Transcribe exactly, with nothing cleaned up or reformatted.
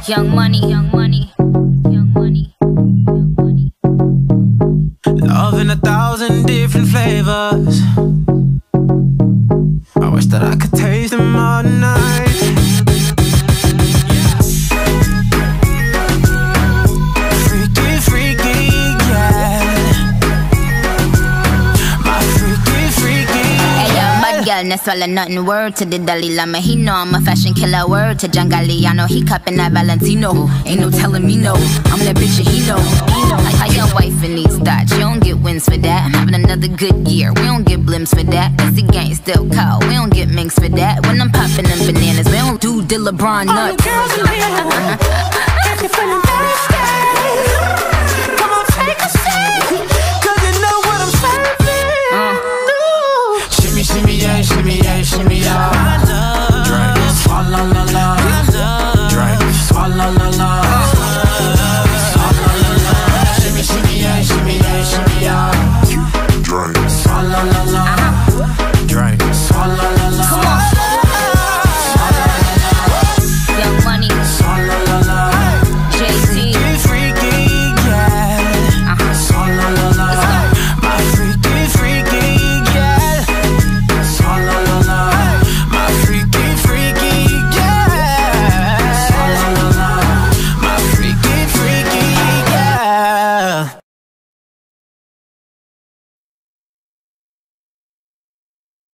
Young money, young money, young money, young money. Love in a thousand different flavors. I wish that I could taste them all night. Freaky, freaky, yeah. My freaky, freaky, yeah. Bad girl, no swallow nothing. Word to the Dalai Lama, he know I'm a fashion killer. Word to John Galliano, he cupping that Valentino. Ain't no telling me no, I'm that bitch and he know. Like how your wife in these thoughts, you don't get wins for that. I'm having another good year, we don't get blimps for that. That's the gang still call, we don't get minks for that. When I'm popping them bananas, we don't do the LeBron nuts.